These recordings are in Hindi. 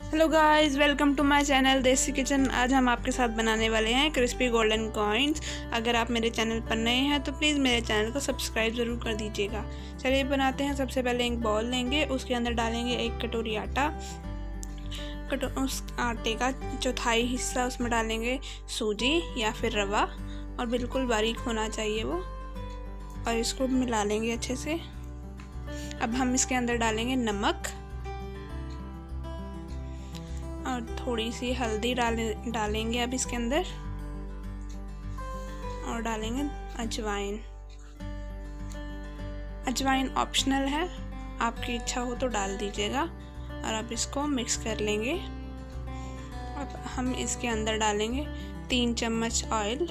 Hello guys, welcome to my channel Desi Kitchen. आज हम आपके साथ बनाने वाले हैं क्रिस्पी गोल्डन कॉइन्स। अगर आप मेरे चैनल पर नए हैं तो प्लीज़ मेरे चैनल को सब्सक्राइब ज़रूर कर दीजिएगा। चलिए बनाते हैं। सबसे पहले एक बॉल लेंगे, उसके अंदर डालेंगे 1 कटोरी आटा। उस आटे का चौथाई हिस्सा उसमें डालेंगे सूजी या फिर रवा, और बिल्कुल बारीक होना चाहिए वो, और इसको मिला लेंगे अच्छे से। अब हम इसके अंदर डालेंगे नमक और थोड़ी सी हल्दी डालेंगे अब इसके अंदर, और डालेंगे अजवाइन। अजवाइन ऑप्शनल है, आपकी इच्छा हो तो डाल दीजिएगा। और अब इसको मिक्स कर लेंगे। अब हम इसके अंदर डालेंगे 3 चम्मच ऑयल,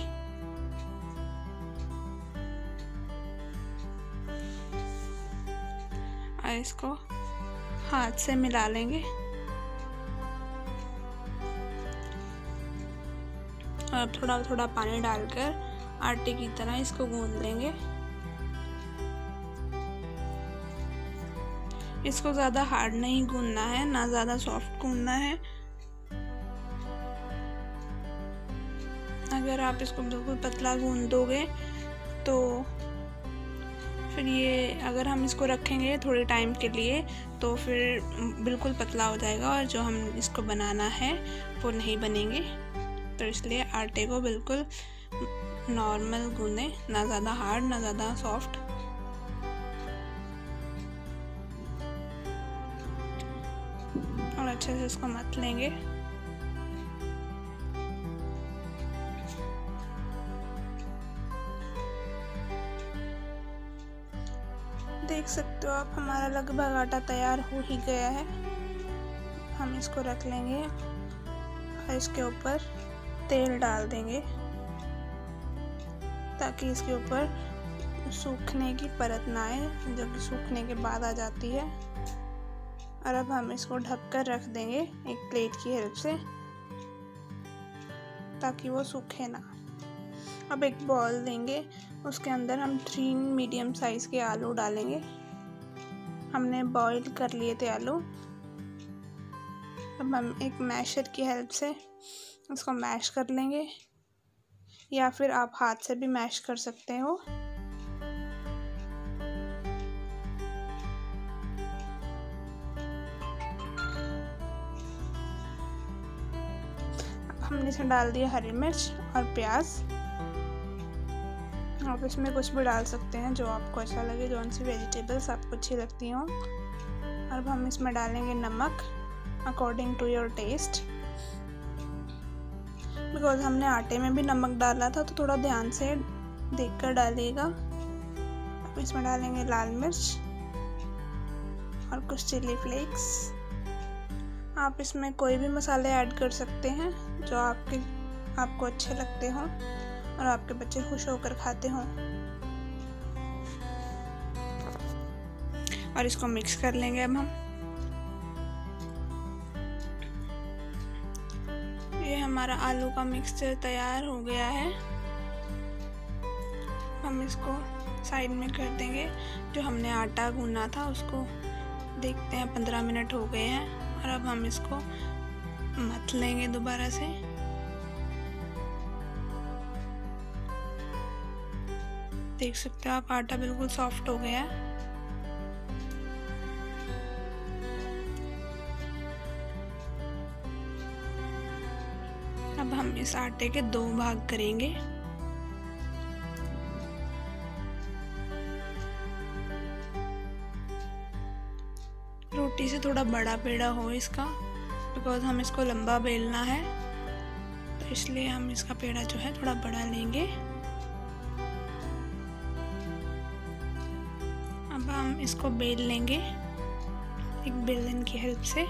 और इसको हाथ से मिला लेंगे। और थोड़ा थोड़ा पानी डालकर आटे की तरह इसको गूंद लेंगे। इसको ज़्यादा हार्ड नहीं गूंदना है, ना ज़्यादा सॉफ्ट गूंदना है। अगर आप इसको बिल्कुल पतला गूंद दोगे तो फिर ये, अगर हम इसको रखेंगे थोड़े टाइम के लिए तो फिर बिल्कुल पतला हो जाएगा, और जो हम इसको बनाना है वो नहीं बनेंगे। तो इसलिए आटे को बिल्कुल नॉर्मल गूंदें, ना ज़्यादा हार्ड ना ज़्यादा सॉफ्ट। और अच्छे से इसको मथ लेंगे। देख सकते हो आप, हमारा लगभग आटा तैयार हो ही गया है। हम इसको रख लेंगे और इसके ऊपर तेल डाल देंगे ताकि इसके ऊपर सूखने की परत ना आए, जो कि सूखने के बाद आ जाती है। और अब हम इसको ढक कर रख देंगे एक प्लेट की हेल्प से, ताकि वो सूखे ना। अब एक बॉल लेंगे, उसके अंदर हम 3 मीडियम साइज़ के आलू डालेंगे। हमने बॉईल कर लिए थे आलू। अब हम एक मैशर की हेल्प से इसको मैश कर लेंगे, या फिर आप हाथ से भी मैश कर सकते हो। हमने इसमें डाल दिया हरी मिर्च और प्याज। आप इसमें कुछ भी डाल सकते हैं जो आपको अच्छा लगे, जो सी वेजिटेबल्स आपको अच्छी लगती हों। और अब हम इसमें डालेंगे नमक according to your taste, because हमने आटे में भी नमक डाला था, तो थोड़ा ध्यान से देखकर डालिएगा। अब इसमें डालेंगे लाल मिर्च और कुछ चिली फ्लेक्स। आप इसमें कोई भी मसाले ऐड कर सकते हैं जो आपको अच्छे लगते हों और आपके बच्चे खुश होकर खाते हों। और इसको मिक्स कर लेंगे। अब हम ये हमारा आलू का मिक्सचर तैयार हो गया है। हम इसको साइड में कर देंगे। जो हमने आटा गूंदा था उसको देखते हैं 15 मिनट हो गए हैं, और अब हम इसको मथ लेंगे दोबारा से। देख सकते हो आप, आटा बिल्कुल सॉफ्ट हो गया है। अब हम इस आटे के 2 भाग करेंगे। रोटी से थोड़ा बड़ा पेड़ा हो इसका, बिकॉज हम इसको लंबा बेलना है, तो इसलिए हम इसका पेड़ा जो है थोड़ा बड़ा लेंगे। अब हम इसको बेल लेंगे एक बेलन की हेल्प से।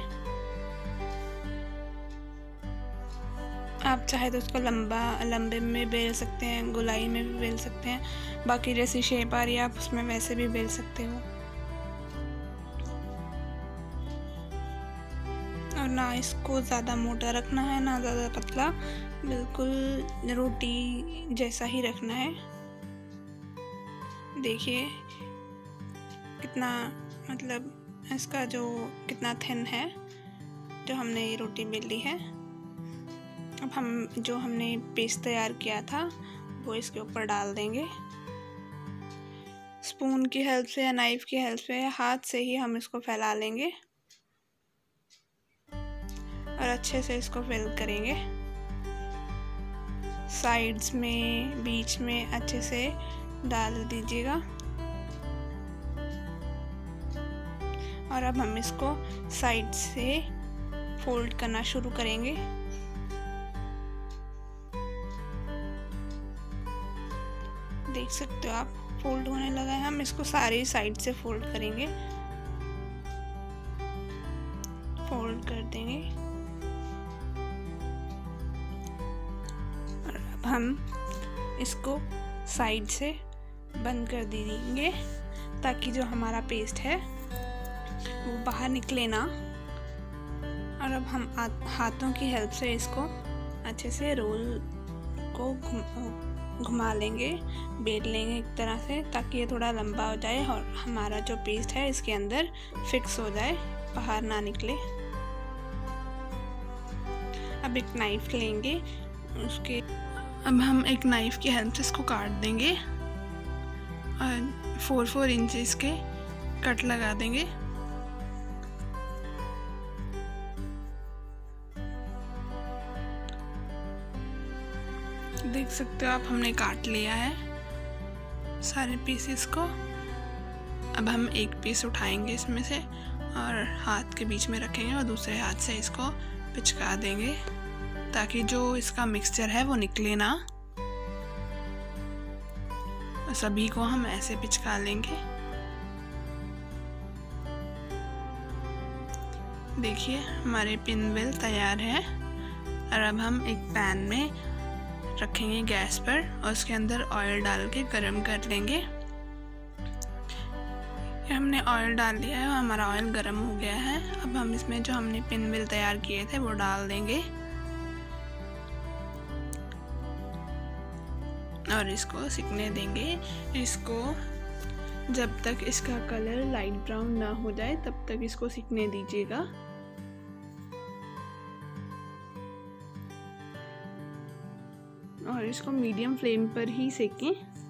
आप चाहे तो उसको लंबे में बेल सकते हैं, गोलाई में भी बेल सकते हैं। बाकी जैसी शेप आ रही है आप उसमें वैसे भी बेल सकते हो। और ना इसको ज़्यादा मोटा रखना है ना ज़्यादा पतला, बिल्कुल रोटी जैसा ही रखना है। देखिए कितना, मतलब इसका जो कितना थिन है। जो हमने ये रोटी बेल ली है। अब हम जो हमने पेस्ट तैयार किया था वो इसके ऊपर डाल देंगे। स्पून की हेल्प से या नाइफ की हेल्प से या हाथ से ही हम इसको फैला लेंगे और अच्छे से इसको फिल करेंगे। साइड्स में, बीच में अच्छे से डाल दीजिएगा। और अब हम इसको साइड से फोल्ड करना शुरू करेंगे। देख सकते हो आप, फोल्ड होने लगा है। हम इसको सारी साइड से फोल्ड करेंगे, फोल्ड कर देंगे। और अब हम इसको साइड से बंद कर देंगे ताकि जो हमारा पेस्ट है वो बाहर निकले ना। और अब हम हाथों की हेल्प से इसको अच्छे से रोल को घुमा लेंगे, बेल लेंगे एक तरह से ताकि ये थोड़ा लंबा हो जाए और हमारा जो पेस्ट है इसके अंदर फिक्स हो जाए, बाहर ना निकले। अब एक नाइफ लेंगे, अब हम एक नाइफ की हेल्प से इसको काट देंगे और 4-4 इंचेस के कट लगा देंगे। देख सकते हो आप, हमने काट लिया है सारे पीसेस को। अब हम एक पीस uठाएंगे इसमें से और हाथ के बीच में रखेंगे और दूसरे हाथ से इसको पिचका देंगे ताकि जो इसका मिक्सचर है वो निकले ना। सभी को हम ऐसे पिचका लेंगे। देखिए हमारे पिनवेल तैयार है। और अब हम एक पैन में रखेंगे गैस पर और उसके अंदर ऑयल डाल के गरम कर लेंगे। हमने ऑयल डाल दिया है और हमारा ऑयल गरम हो गया है। अब हम इसमें जो हमने पिनवेल तैयार किए थे वो डाल देंगे और इसको सिकने देंगे। इसको जब तक इसका कलर लाइट ब्राउन ना हो जाए तब तक इसको सिकने दीजिएगा। और इसको मीडियम फ्लेम पर ही सेकें।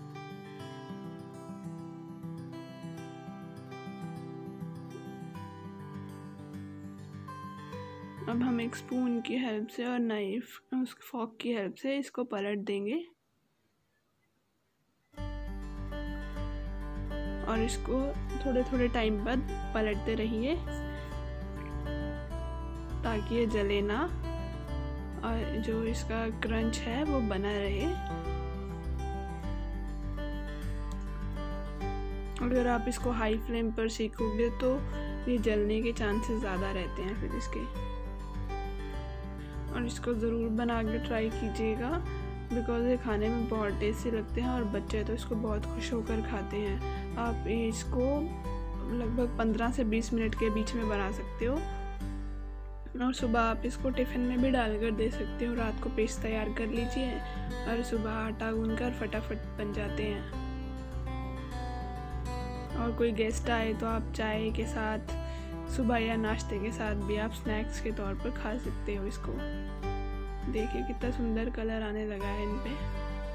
अब हम एक स्पून की हेल्प से और नाइफ, फॉर्क की हेल्प से इसको पलट देंगे और इसको थोड़े थोड़े टाइम बाद पलटते रहिए ताकि ये जले ना और जो इसका क्रंच है वो बना रहे। अगर आप इसको हाई फ्लेम पर सेकोगे तो ये जलने के चांसेस ज़्यादा रहते हैं फिर इसके। और इसको ज़रूर बना के ट्राई कीजिएगा बिकॉज़ ये खाने में बहुत टेस्टी लगते हैं और बच्चे तो इसको बहुत खुश होकर खाते हैं। आप इसको लगभग 15 से 20 मिनट के बीच में बना सकते हो और सुबह आप इसको टिफ़िन में भी डालकर दे सकते हो। रात को पेस्ट तैयार कर लीजिए और सुबह आटा गूंथकर फटाफट बन जाते हैं। और कोई गेस्ट आए तो आप चाय के साथ, सुबह या नाश्ते के साथ भी आप स्नैक्स के तौर पर खा सकते हो इसको। देखिए कितना सुंदर कलर आने लगा है इन पे।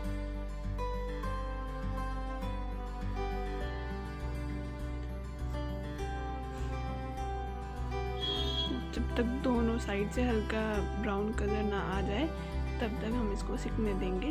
जब तक दोनों साइड से हल्का ब्राउन कलर ना आ जाए तब तक हम इसको सिकने देंगे।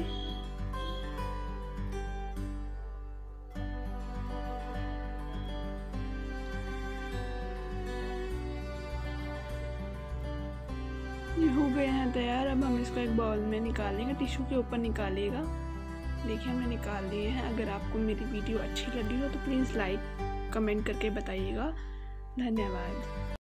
ये हो गए हैं तैयार। अब हम इसको एक बाउल में निकालेंगे, टिश्यू के ऊपर निकालिएगा। देखिए हमने निकाल लिए हैं। अगर आपको मेरी वीडियो अच्छी लगी हो तो प्लीज़ लाइक कमेंट करके बताइएगा। धन्यवाद।